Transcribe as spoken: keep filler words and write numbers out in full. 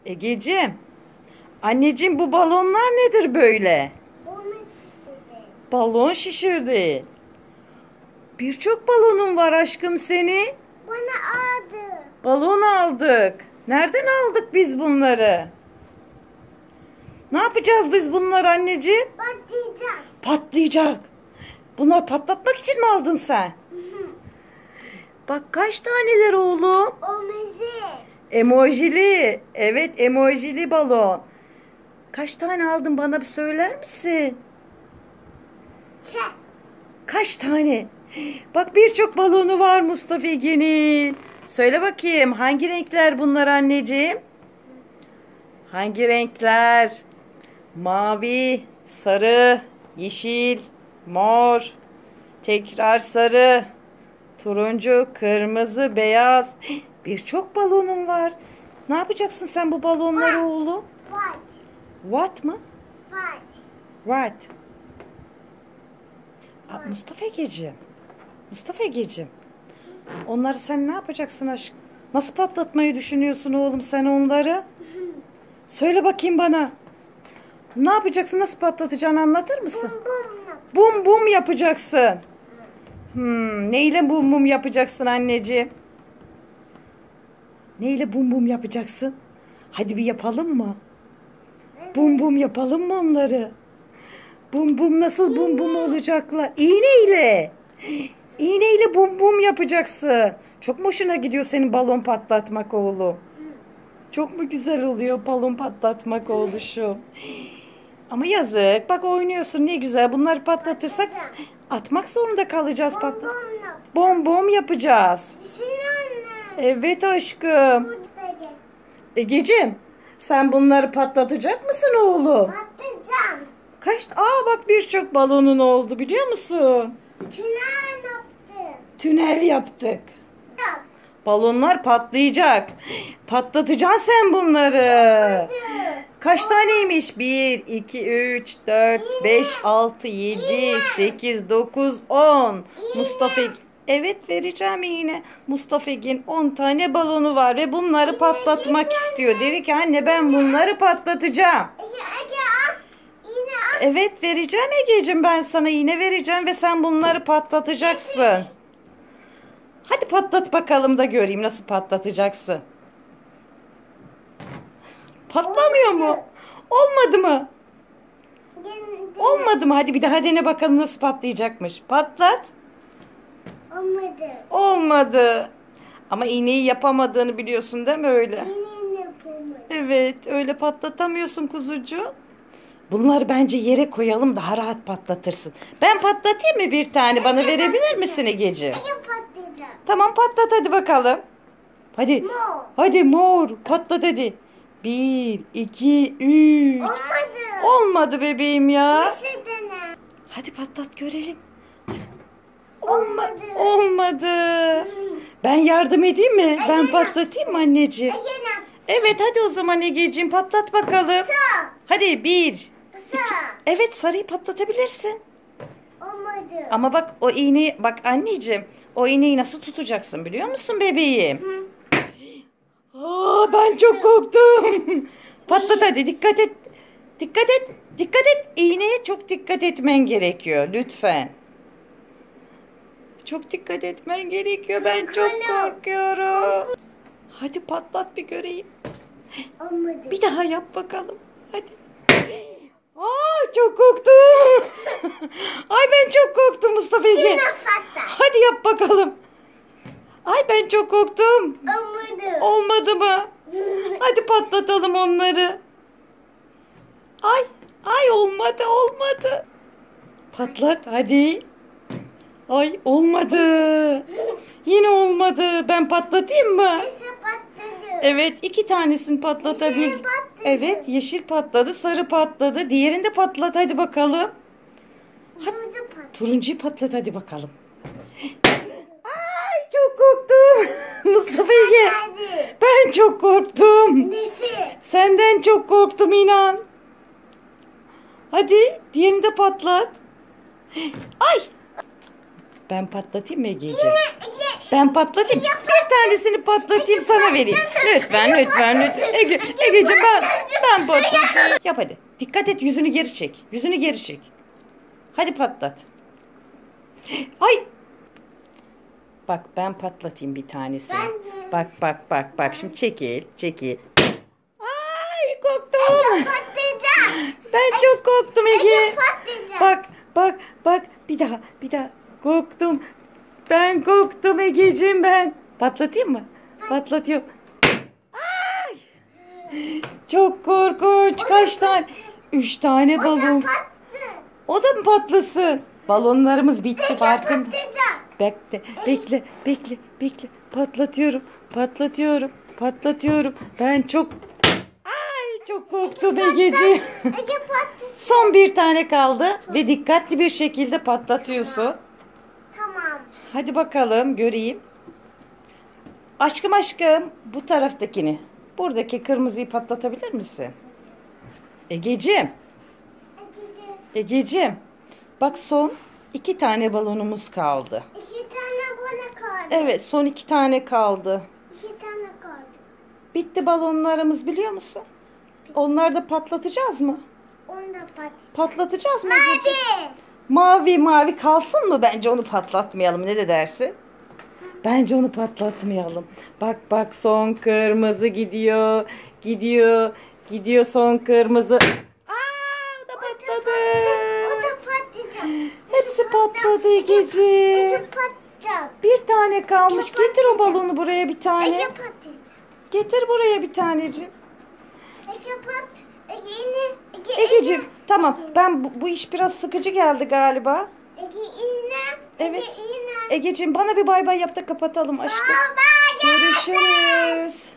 Egeciğim, anneciğim bu balonlar nedir böyle? Balon şişirdi. Balon şişirdi. Birçok balonun var aşkım senin. Bana aldı. Balon aldık. Nereden aldık biz bunları? Ne yapacağız biz bunları anneciğim? Patlayacağız. Patlayacak. Bunlar patlatmak için mi aldın sen? Hı hı. Bak kaç taneler oğlum? O müzik. Emojili. Evet, emojili balon. Kaç tane aldın bana bir söyler misin? Çek. Kaç tane? Bak birçok balonu var Mustafa Ege'nin. Söyle bakayım hangi renkler bunlar anneciğim? Hangi renkler? Mavi, sarı, yeşil, mor, tekrar sarı, turuncu, kırmızı, beyaz. Birçok balonum var. Ne yapacaksın sen bu balonları oğlum? What? What mı? What? What? Aa, Mustafa Egeciğim. Mustafa Egeciğim. Onları sen ne yapacaksın aşkım? Nasıl patlatmayı düşünüyorsun oğlum sen onları? Söyle bakayım bana. Ne yapacaksın? Nasıl patlatacağını anlatır mısın? Bum bum. Bum bum yapacaksın. Hmm, neyle bum bum yapacaksın anneciğim? Neyle bum bum yapacaksın? Hadi bir yapalım mı? Bum bum yapalım mı onları? Bum bum nasıl bum bum olacaklar? İğneyle. İğneyle bum bum yapacaksın. Çok mu hoşuna gidiyor senin balon patlatmak oğlum? Çok mu güzel oluyor balon patlatmak oğluşum? Ama yazık. Bak oynuyorsun ne güzel. Bunları patlatırsak atmak zorunda kalacağız. Bum Patlat. bum yap. Bom bom yapacağız. Düşün anne. Evet aşkım. Bu güzel. Egeciğim, sen bunları patlatacak mısın oğlum? Patlayacağım. Kaç? Aa bak birçok balonun oldu biliyor musun? Tünel yaptım. Tünel yaptık. Yap. Balonlar patlayacak. Patlatacaksın sen bunları. Kaç taneymiş? bir, iki, üç, dört, beş, altı, yedi, sekiz, dokuz, on. Mustafa Evet vereceğim yine. Mustafa Egin on tane balonu var ve bunları patlatmak istiyor. Dedi ki anne ben bunları patlatacağım. Ege Ege al. Yine al. Evet vereceğim Egeciğim, ben sana iğne vereceğim ve sen bunları patlatacaksın. Hadi patlat bakalım da göreyim nasıl patlatacaksın. Patlamıyor mu? Olmadı mı? Olmadı mı? Hadi bir daha dene bakalım nasıl patlayacakmış. Patlat. Olmadı. Olmadı. Ama iğneyi yapamadığını biliyorsun değil mi öyle? Yine yapamadım. Evet, öyle patlatamıyorsun kuzucuğum. Bunları bence yere koyalım daha rahat patlatırsın. Ben patlatayım mı bir tane? Bana verebilir misin Egeciğim? Ege patlayacak. Tamam patlat hadi bakalım. Hadi. Mor. Hadi mor. Patlat hadi. Bir, iki, üç. Olmadı. Olmadı bebeğim ya. Nasıl dene? Hadi patlat görelim. Olmadı. Olmadı. Olmadı. Ben yardım edeyim mi? Ben patlatayım mı anneciğim? Ege yap. Evet hadi o zaman Egeciğim patlat bakalım. Sağ. Hadi bir. Sağ. Evet sarıyı patlatabilirsin. Olmadı. Ama bak o iğneyi bak anneciğim. O iğneyi nasıl tutacaksın biliyor musun bebeğim? Hı. Aa, ben çok korktum. Patlat hadi dikkat et. Dikkat et. Dikkat et. İğneye çok dikkat etmen gerekiyor lütfen. Çok dikkat etmen gerekiyor. Ben çok korkuyorum. Hadi patlat bir göreyim. Olmadı. Bir daha yap bakalım. Hadi. Aa çok korktum. Ay ben çok korktum Mustafa Ege. Yine patla. Hadi yap bakalım. Ay ben çok korktum. Olmadı. Olmadı mı? Hadi patlatalım onları. Ay, ay olmadı, olmadı. Patlat hadi. Ay olmadı. Yine olmadı. Ben patlatayım mı? Nasıl patladı? Evet, iki tanesini patlatabil. Yeşil patladı. Evet, yeşil patladı, sarı patladı. Diğerini de patlat hadi bakalım. Turuncu patladı. Turuncuyu patlat hadi bakalım. Ay çok korktum. Mustafa Ege. Hadi. Ben çok korktum. Nesi? Senden çok korktum inan. Hadi diğerini de patlat. Ay. Ben patlatayım mı Egeciğim? Ben patlatayım. Bir tanesini patlatayım sana vereyim. Lütfen lütfen lütfen. Ege, Egeciğim ben, ben patlatayım. Yap hadi. Dikkat et, yüzünü geri çek. Yüzünü geri çek. Hadi patlat. Ay. Bak ben patlatayım bir tanesini. Bak bak bak bak. Şimdi çekil çekil. Ay korktum. Patlayacak. Ben çok korktum Ege. Patlayacak. Bak bak bak. Bir daha bir daha. Korktum. Ben korktum Egeciğim ben. Patlatayım mı? Patlatıyorum. Ay. Çok korkunç. Kaç tane? Üç tane balon. O da mı patlasın? Balonlarımız bitti farkında. Patlayacak. Bekle, bekle, bekle, bekle. Patlatıyorum, patlatıyorum, patlatıyorum. Ben çok... Ay çok korktum Egeciğim. Ege patlasın. Son bir tane kaldı ve dikkatli bir şekilde patlatıyorsun. Tamam. Hadi bakalım göreyim. Aşkım aşkım bu taraftakini. Buradaki kırmızıyı patlatabilir misin? Egeciğim. Egeciğim. Egeciğim. Bak son iki tane balonumuz kaldı. İki tane bana kaldı. Evet son iki tane kaldı. İki tane kaldı. Bitti balonlarımız biliyor musun? Onları da patlatacağız mı? Onu da patlat. Patlatacağız mı Egeciğim? Mavi. Mavi mavi kalsın mı? Bence onu patlatmayalım. Ne de dersin? Bence onu patlatmayalım. Bak bak son kırmızı gidiyor. Gidiyor. Gidiyor son kırmızı. Aa, o da patladı. O da patlayacak. Hepsi patladı Egeciğim. Ege patlayacak. Bir tane kalmış. Ege Getir o balonu buraya bir tane. Ege patlayacak. Getir buraya bir taneciğim. Ege pat. Ege iğne. Ege Egeciğim iğne. tamam. Ben bu, bu iş biraz sıkıcı geldi galiba. Ege iğne. Evet. Ege iğne. Egeciğim bana bir bay bay yap da kapatalım aşkım. Baba gel. Görüşürüz.